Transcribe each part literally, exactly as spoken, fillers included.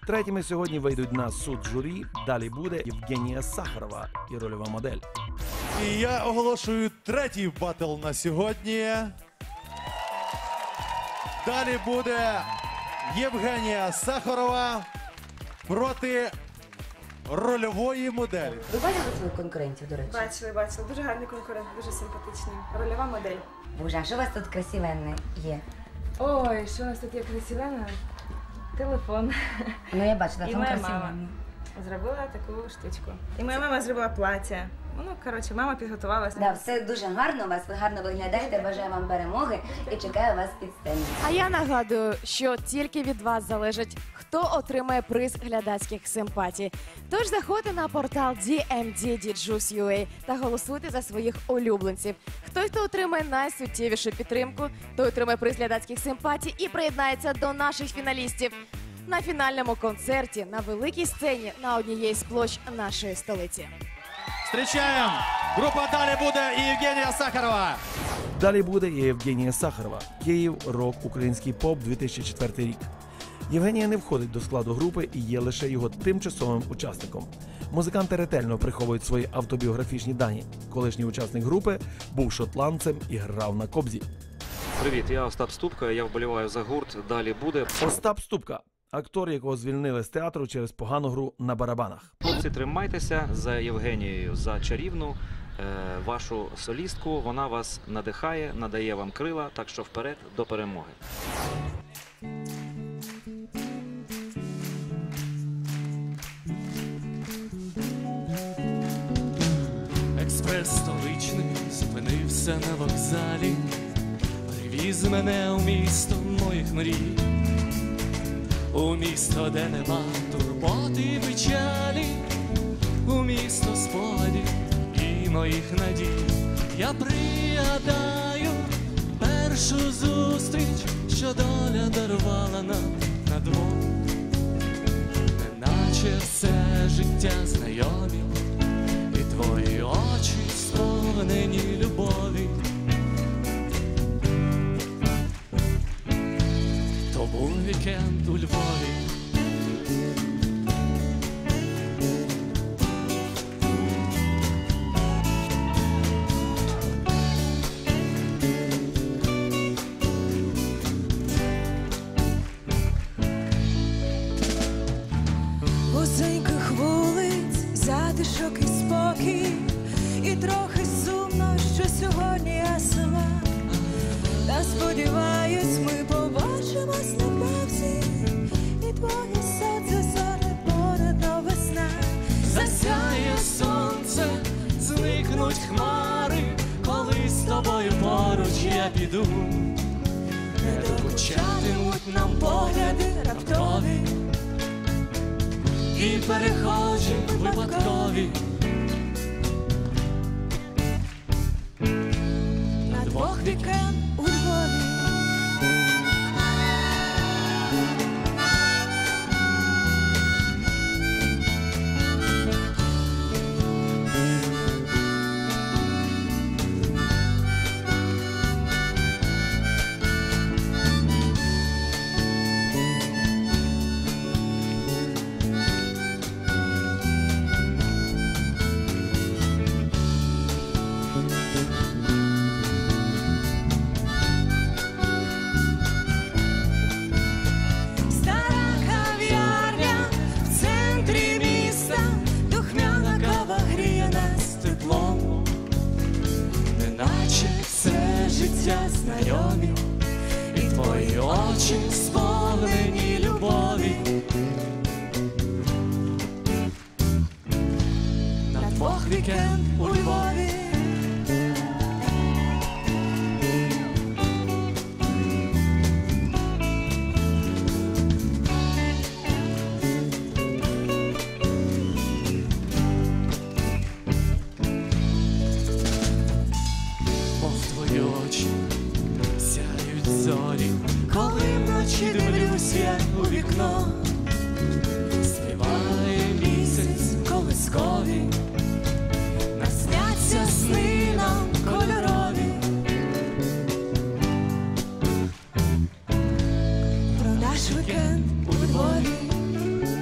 Третіми сьогодні вийдуть на суд журі. Далі буде Євгенія Сахарова і рольова модель. І я оголошую третій батл на сьогодні. Далі буде Євгенія Сахарова проти рольової моделі. Ви бачили своїх конкурентів, до речі? Бачили, бачили. Дуже гарний конкурент, дуже симпатичний. Рольова модель. Боже, а що у вас тут красивенне є? Ой, що у нас тут є красиве? Телефон. Ну, я бачу, І телефон моя красивий. мама зробила таку штучку. І моя мама зробила плаття. Ну, коротше, мама підготувалася. Да, все дуже гарно у вас, ви гарно виглядаєте, бажаю вам перемоги і чекаю вас під сценою. А я нагадую, що тільки від вас залежить, хто отримає приз глядацьких симпатій. Тож заходьте на портал ді ем ді Діджус крапка ю а та голосуйте за своїх улюбленців. Хтось, хто отримає найсуттєвішу підтримку, той отримає приз глядацьких симпатій і приєднається до наших фіналістів на фінальному концерті на великій сцені на однієї з площ нашої столиці. Зустрічаємо! Група «Далі буде» і Євгенія Сахарова. Далі буде і Євгенія Сахарова. Київ, рок, український поп, дві тисячі четвертий рік. Євгенія не входить до складу групи і є лише його тимчасовим учасником. Музиканти ретельно приховують свої автобіографічні дані. Колишній учасник групи був шотландцем і грав на кобзі. Привіт, я Остап Ступка, я вболіваю за гурт «Далі буде». Остап Ступка – актор, якого звільнили з театру через погану гру на барабанах. Хлопці, тримайтеся за Євгенією, за чарівну е, вашу солістку. Вона вас надихає, надає вам крила, так що вперед до перемоги. Експрес столичний зупинився на вокзалі, привіз мене у місто моїх мрій, у місто, де нема турботи і печалі, у місто спогадів і моїх надій. Я пригадаю першу зустріч, що доля дарувала нам на двох, неначе все життя знайомі, і твої очі сповнені любові. То був вікенд у Львові. Вузеньких вулиць, затишок і спокій, і трохи сумно, що сьогодні я сама. Та сподіваюсь, ми побачимось невдовзі, і твоє серце зорне понад весна. Засяє сонце, зникнуть хмари, коли з тобою поруч я піду. Не докучатимуть нам погляди раптові і перехожі випадкові. На двох вікенд у Львові. Знайомі, і твої очі сповнені любові. На двох вікенд у Львові. Мов твої очі сяють зорі, коли вночі дивлюсь я у вікно. Співає місяць колискові, насняться сни нам кольорові. Про наш вікенд у Львові.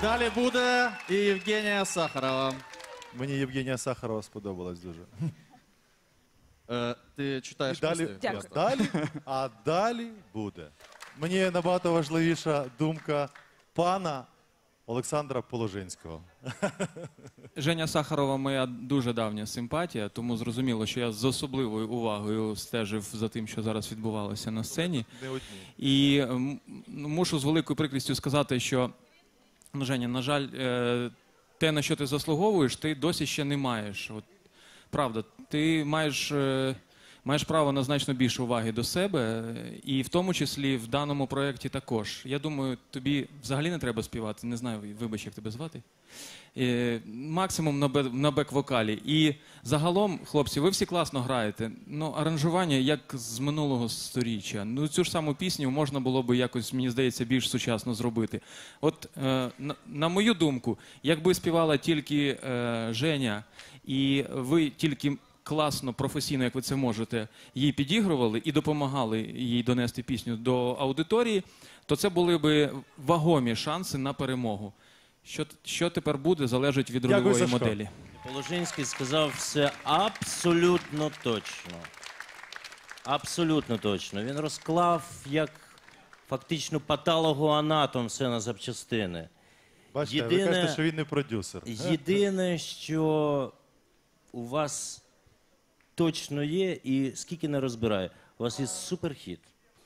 Далі буде і Євгенія Сахарова. Мені Євгенія Сахарова сподобалась дуже. Е, ти читаєш І далі, пісню? Дякую. далі, а далі буде. Мені набагато важливіша думка пана Олександра Положинського. Женя Сахарова моя дуже давня симпатія, тому зрозуміло, що я з особливою увагою стежив за тим, що зараз відбувалося на сцені. Не одні. І м, ну, мушу з великою прикрістю сказати, що, ну, Женя, на жаль, е, те, на що ти заслуговуєш, ти досі ще не маєш. От, правда, ти маєш, е, маєш право на значно більше уваги до себе, е, і в тому числі в даному проєкті також. Я думаю, тобі взагалі не треба співати, не знаю, вибач, як тебе звати. Е, максимум на, бе- на бек-вокалі. І загалом, хлопці, ви всі класно граєте. Ну, аранжування як з минулого сторіччя. Ну, цю ж саму пісню можна було би якось, мені здається, більш сучасно зробити. От, е, на, на мою думку, якби співала тільки е, Женя, і ви тільки класно, професійно, як ви це можете, їй підігрували і допомагали їй донести пісню до аудиторії, то це були би вагомі шанси на перемогу. Що, що тепер буде, залежить від Дякую, рольової Сашко. моделі. Положинський сказав все абсолютно точно. Абсолютно точно. Він розклав як фактично патологоанатом все на запчастини. Бачите, ви Єдине- кажете, що він не продюсер. Єдине, що у вас точно є, і скільки не розбирає, у вас є суперхіт.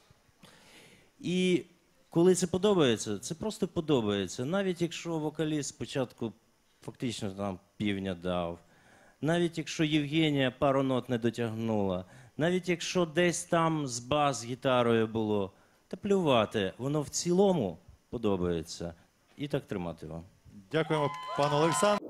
І коли це подобається, це просто подобається. Навіть якщо вокаліст спочатку фактично там півня дав, навіть якщо Євгенія пару нот не дотягнула, навіть якщо десь там з бас-гітарою було, та плювати, воно в цілому подобається. І так тримати вам. Дякуємо, пан Олександр.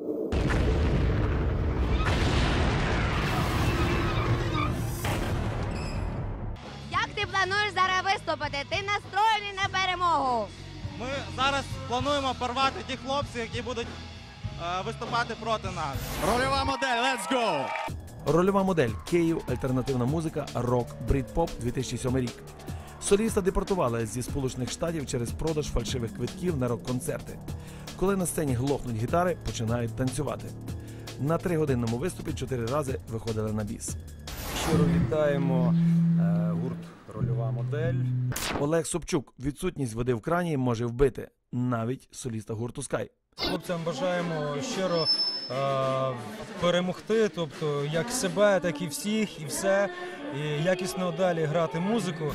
Як ти плануєш зараз виступити? Ти настроєний на перемогу. Ми зараз плануємо порвати ті хлопці, які будуть е, виступати проти нас. Рольова модель, let's go! Рольова модель Київ, альтернативна музика, рок, брит-поп, дві тисячі сьомий рік. Соліста депортували зі Сполучених Штатів через продаж фальшивих квитків на рок-концерти. Коли на сцені глохнуть гітари, починають танцювати. На тригодинному виступі чотири рази виходили на біс. Щиро вітаємо е, гурт «Рольова модель». Олег Собчук. Відсутність води в крані може вбити навіть соліста гурту Скай. Хлопцям бажаємо щиро е, перемогти, тобто як себе, так і всіх, і все, і якісно далі грати музику.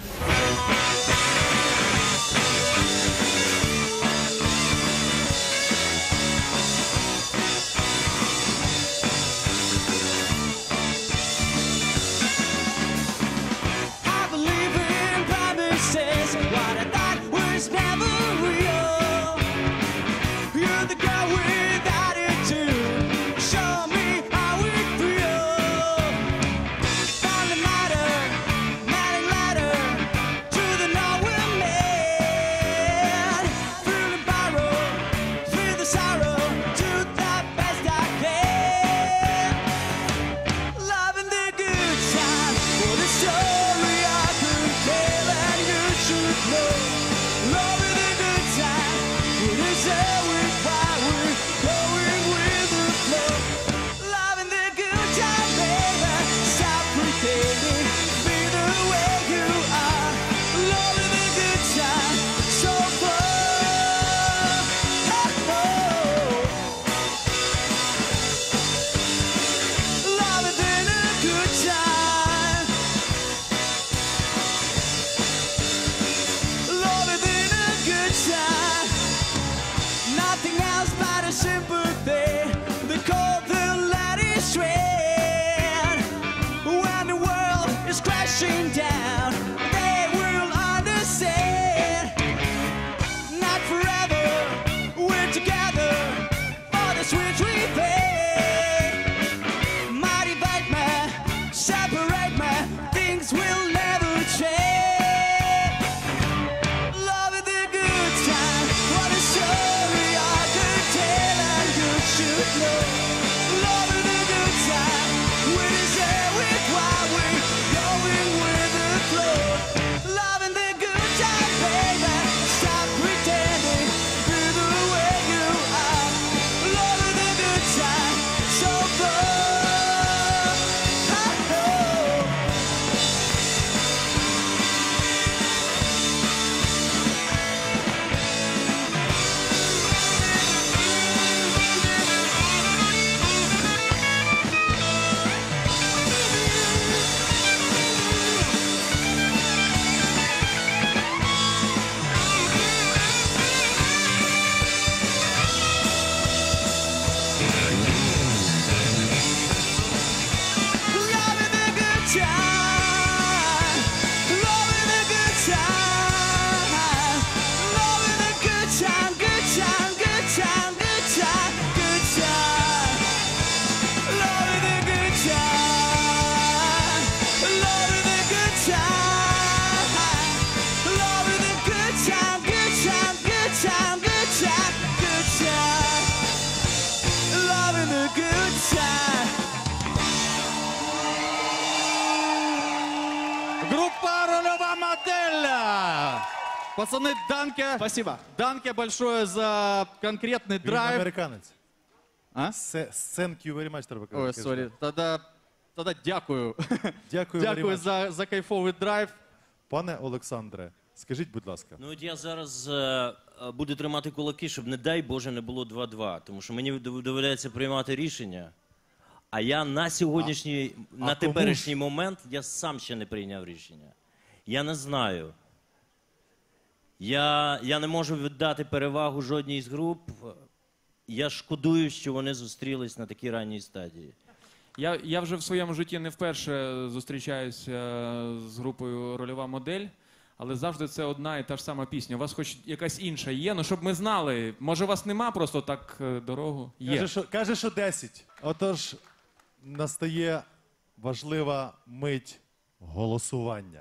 I believe in promises, what I thought was never real. You're the girl with attitude, show me how it feels. Found a matter, matting ladder, to the nowhere man. Through the barrel, through the sorrow, do the best I can. Loving the good time, for the story I could tell and you should know. Loving the good time, what is there with why we're going with the flow. Loving the good time, baby, stop pretending, be the way you are. Loving the good time, so far. Oh, oh. Loving the good time. Loving the good time. Nothing else but a sympathy. They call the lady strand. When the world is crashing down, they will understand. Not forever, we're together for the sweet sweet thing. Might divide me, separate me, things will never change. Loving the good time, what a story I could tell and you should know. Loving the good time, when is there with why we're going with the flow. Loving the good time, baby, stop pretending, be the way you Да. Пацаны, данке. Спасибо. Данке большое за конкретный Він драйв. американець. А? Се- Thank you very much, треба Ой, казати. сорі. Тоді, тоді дякую. Дякую, very Дякую much. за, за кайфовий драйв. Пане Олександре, скажіть, будь ласка. Ну от я зараз е, е, буду тримати кулаки, щоб, не дай Боже, не було два-два. Тому що мені дов- доведеться приймати рішення. А я на сьогоднішній, на а кому теперішній ж? момент я сам ще не прийняв рішення. Я не знаю. Я, я не можу віддати перевагу жодній з груп. Я шкодую, що вони зустрілись на такій ранній стадії. Я, я вже в своєму житті не вперше зустрічаюся з групою «Рольова модель», але завжди це одна і та ж сама пісня. У вас хоч якась інша є? Ну, щоб ми знали. Може, у вас нема просто так е, дорогу? Є. Каже, що, каже, що десять. Отож, настає важлива мить голосування.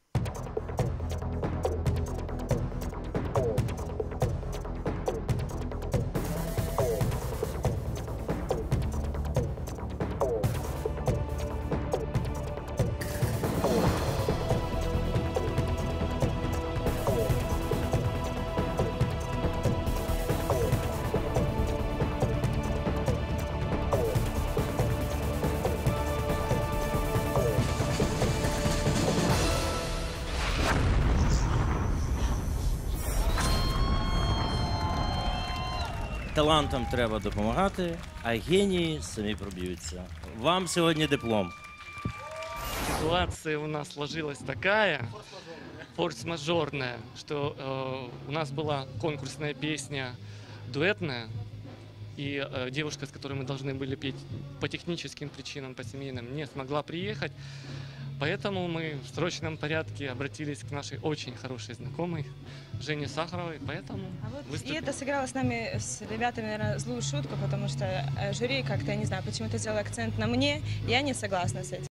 Талантам треба допомагати, а генії самі проб'ються. Вам сьогодні диплом. Ситуация у нас сложилась такая, форс-мажорная, что э, у нас была конкурсная песня дуэтная, и э, девушка, с которой мы должны были петь по техническим причинам, по семейным, не смогла приехать. Поэтому мы в срочном порядке обратились к нашей очень хорошей знакомой Жене Сахаровой, поэтому А вот выступили. и это сыграло с нами, с ребятами, наверное, злую шутку, потому что э, жюри как-то, я не знаю, почему-то сделал акцент на мне, я не согласна с этим.